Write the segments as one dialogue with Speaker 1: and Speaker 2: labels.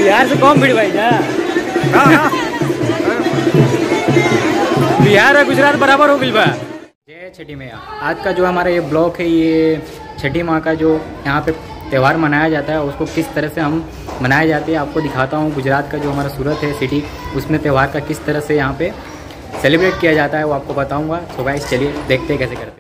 Speaker 1: बिहार से कौन भिड़ भाई जा। बिहार और गुजरात बराबर हो गई बा। जय छठी मैया। आज का जो हमारा ये ब्लॉग है, ये छठी माँ का जो यहाँ पे त्यौहार मनाया जाता है उसको किस तरह से हम मनाए जाते हैं आपको दिखाता हूँ। गुजरात का जो हमारा सूरत है सिटी, उसमें त्यौहार का किस तरह से यहाँ पे सेलिब्रेट किया जाता है वो आपको बताऊँगा। तो गाइस चलिए देखते हैं कैसे करते हैं।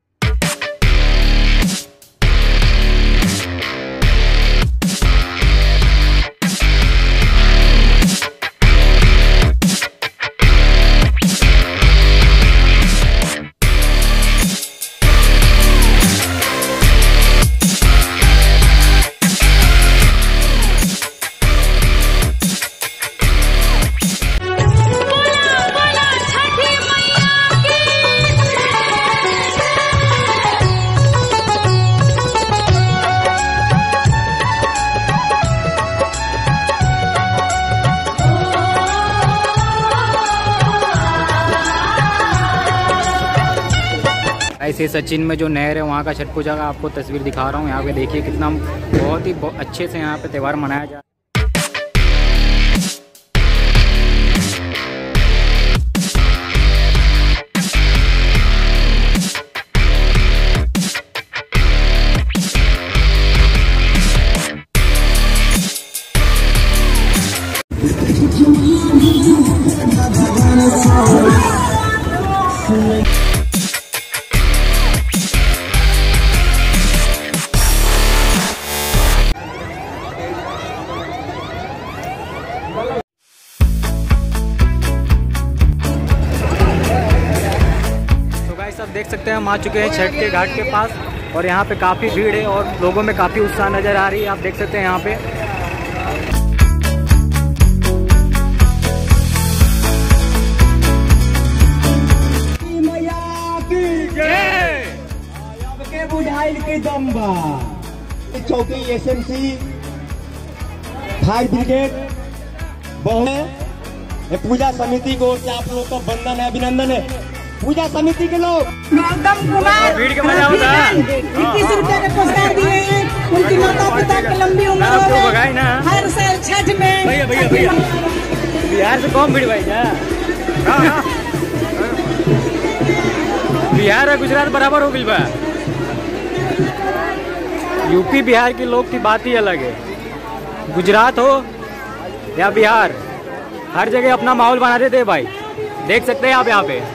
Speaker 1: ऐसे सचिन में जो नहर है वहाँ का छठ पूजा का आपको तस्वीर दिखा रहा हूँ। यहाँ पे देखिए कितना बहुत ही अच्छे से यहाँ पे त्यौहार मनाया जा रहा है। सब देख सकते हैं हम आ चुके हैं छठ के घाट के पास और यहाँ पे काफ़ी भीड़ है और लोगों में काफ़ी उत्साह नज़र आ रही है। आप देख सकते हैं यहाँ पे
Speaker 2: चौकी एसएमसी फायर ब्रिगेड पूजा समिति को आप लोग का वंदन है, अभिनंदन है। पूजा समिति के लोग
Speaker 1: भीड़ के मजा होता है।
Speaker 3: 21 रुपए के पुरस्कार दिए हैं। उनकी माता पिता की लंबी उम्र हो हर साल छठ में।
Speaker 1: भैया बिहार से कौन भीड़ भाई जा। बिहार और गुजरात बराबर हो गई बा। यूपी बिहार के लोग की बात ही अलग है। गुजरात हो या बिहार, हर जगह अपना माहौल बना देते हैं भाई। देख सकते हैं आप यहाँ पे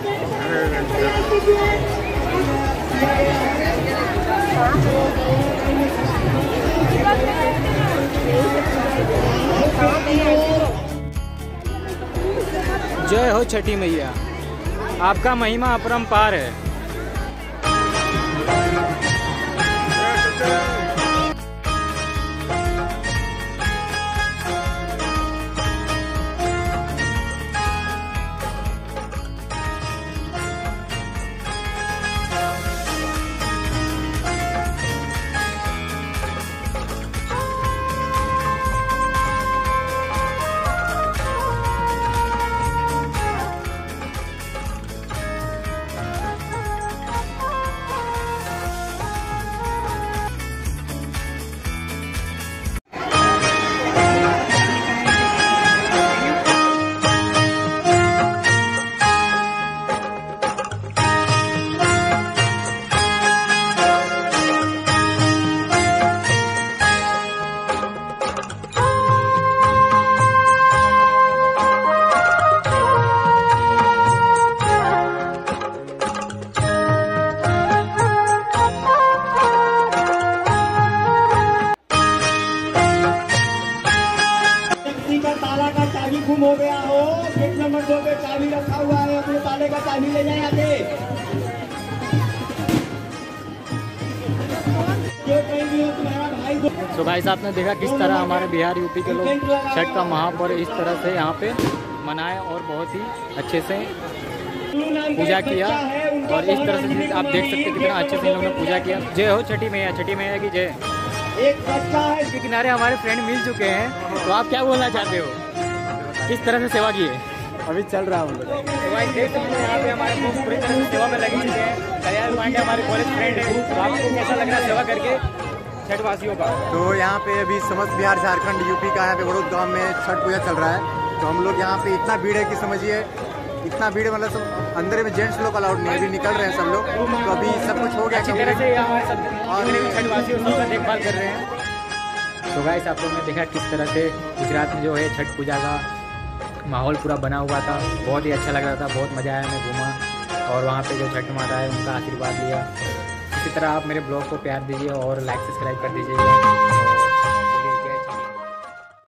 Speaker 1: जय हो छठी मैया, आपका महिमा अपरंपार है।
Speaker 2: गुम हो गया हो, गेट नंबर 2 पे चाबी रखा हुआ है, अपने ताले का चाबी ले जाए आगे।
Speaker 1: तो भाई साहब ने देखा किस तरह हमारे बिहार यूपी के लोग छठ का महापर्व इस तरह से यहाँ पे मनाए और बहुत ही अच्छे से पूजा किया। और इस तरह से आप देख सकते हैं कितना अच्छे से इन लोगों ने पूजा किया। जय हो छठी मैया, छठी मैया की जय।
Speaker 2: एक बच्चा है
Speaker 1: इसके किनारे हमारे फ्रेंड मिल चुके हैं, तो आप क्या बोलना चाहते हो, किस तरह से सेवा की है?
Speaker 2: अभी चल रहा हूँ।
Speaker 1: तो भाई देख सकते हैं यहाँ पे हमारे दोस्त पूरी तरह से सेवा में लगे हुए हैं। कल्याण पांडे हमारे कॉलेज फ्रेंड है, तो आपको कैसा लग रहा है सेवा करके? छठ वासियों का।
Speaker 4: तो यहाँ पे अभी समस्त बिहार, झारखंड, यूपी का यहाँ पे बड़ौद गाँव में छठ पूजा चल रहा है। तो हम लोग यहाँ पे इतना भीड़ है कि समझिए, इतना भीड़ मतलब सब अंदर में जेंट्स लोग अलाउड नहीं, अभी निकल रहे हैं सब लोग। तो अभी सब कुछ हो गया
Speaker 1: अच्छी तरह से हमारे सब जितने भी छठ वासी उसका देखभाल कर रहे हैं। तो गाइस आप लोग ने देखा किस तरह से गुजरात में जो है छठ पूजा का माहौल पूरा बना हुआ था। बहुत ही अच्छा लग रहा था, बहुत मज़ा आया, मैं घूमा और वहाँ पे जो छठ माता है उनका आशीर्वाद लिया। इसी तरह आप मेरे ब्लॉग को प्यार दीजिए और लाइक सब्सक्राइब कर दीजिए।